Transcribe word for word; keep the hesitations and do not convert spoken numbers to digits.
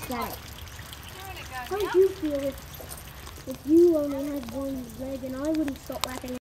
Zach, how would you feel if, if you only had one leg and I wouldn't stop laughing?